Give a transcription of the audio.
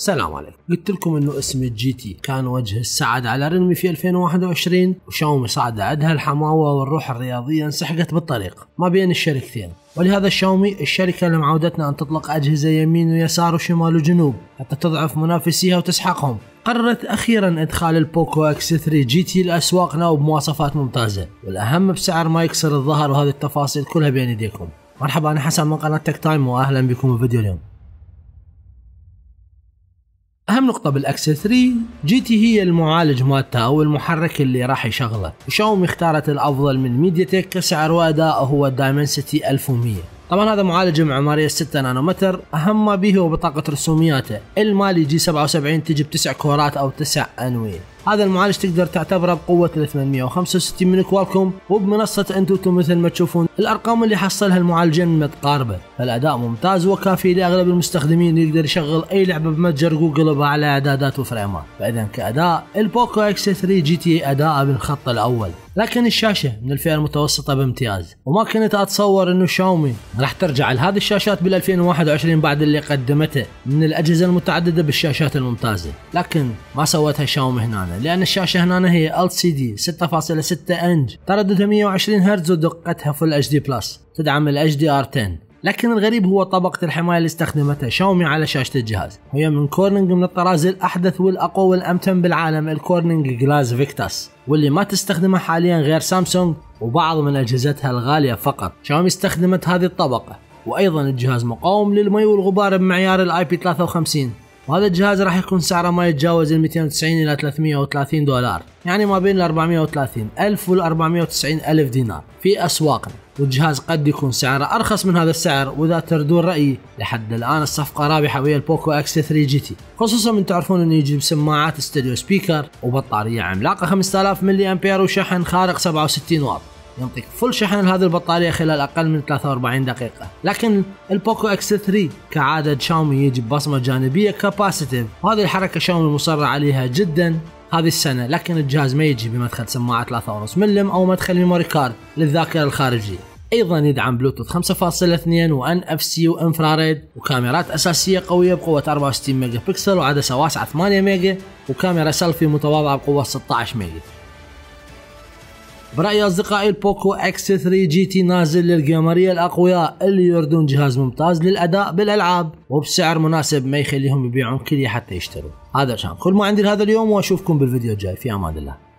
السلام عليكم. قلت لكم انه اسم الجي تي كان وجه السعادة على ريلمي في 2021، وشاومي صعد عدها الحماوة والروح الرياضية انسحقت بالطريق ما بين الشركتين، ولهذا شاومي الشركة اللي معودتنا ان تطلق اجهزة يمين ويسار وشمال وجنوب حتى تضعف منافسيها وتسحقهم، قررت اخيرا ادخال البوكو اكس 3 جي تي لاسواقنا وبمواصفات ممتازة، والاهم بسعر ما يكسر الظهر، وهذه التفاصيل كلها بين يديكم. مرحبا، انا حسن من قناة تك تايم واهلا بكم في فيديو اليوم. أهم نقطة بالأكس 3 جي تي هي المعالج مالتها أو المحرك اللي راح يشغله، وشاومي اختارت الأفضل من ميديا تك كسعر وأداء هو الدايمنسيتي 1100. طبعا هذا معالج معمارية 6 نانومتر، أهم ما به هو بطاقة رسومياته المالي جي 77 تجي ب9 كورات أو 9 أنوية. هذا المعالج تقدر تعتبره بقوة 865 من كوالكوم، وبمنصة انتوتو مثل ما تشوفون الأرقام اللي حصلها المعالجين متقاربة، فالأداء ممتاز وكافي لأغلب المستخدمين يقدر يشغل أي لعبة بمتجر جوجل بأعلى إعدادات وفريمات. فإذا كأداء البوكو اكس 3 جي تي أداء بالخط الأول، لكن الشاشة من الفئة المتوسطة بامتياز، وما كنت أتصور إنه شاومي راح ترجع لهذه الشاشات بال 2021 بعد اللي قدمته من الأجهزة المتعددة بالشاشات الممتازة، لكن ما سوتها شاومي هنا، لأن الشاشة هنا هي LCD 6.6 انش، ترددها 120 هرتز، ودقتها فل اتش دي بلس، تدعم ال HDR10. لكن الغريب هو طبقة الحماية اللي استخدمتها شاومي على شاشة الجهاز، وهي من كورنينج من الطراز الأحدث والأقوى والأمتن بالعالم، الكورنينج جلاس فيكتاس، واللي ما تستخدمها حاليا غير سامسونج وبعض من أجهزتها الغالية فقط. شاومي استخدمت هذه الطبقة، وأيضا الجهاز مقاوم للمي والغبار بمعيار ال IP53، وهذا الجهاز راح يكون سعره ما يتجاوز ال 290 إلى 330 دولار، يعني ما بين ال 430 ألف وال 490 ألف دينار في أسواقنا، والجهاز قد يكون سعره أرخص من هذا السعر. وإذا تردون رأيي، لحد الآن الصفقة رابحة ويا البوكو اكس 3 جي تي، خصوصا من تعرفون انه يجيب سماعات استوديو سبيكر وبطارية عملاقة 5000 ملي أمبير وشحن خارق 67 واط، ينطيك فل شحن لهذه البطارية خلال أقل من 43 دقيقة. لكن البوكو اكس 3 كعادة شاومي يجي ببصمة جانبية كاباسيتيف، وهذه الحركة شاومي مصرة عليها جدا هذه السنة، لكن الجهاز ما يجي بمدخل سماعة 3.5 ملم أو مدخل ميموري كارد للذاكرة الخارجية. أيضا يدعم بلوتوث 5.2 وان اف سي وانفراريد، وكاميرات أساسية قوية بقوة 64 ميجا بكسل وعدسة واسعة 8 ميجا، وكاميرا سيلفي متواضعة بقوة 16 ميجا. برأيي أصدقائي، البوكو اكس 3 جي تي نازل للجيمرية الأقوياء اللي يردون جهاز ممتاز للأداء بالألعاب وبسعر مناسب ما يخليهم يبيعون كلية حتى يشتروا. هذا كان كل ما عندي لهذا اليوم، وأشوفكم بالفيديو الجاي. في أمان الله.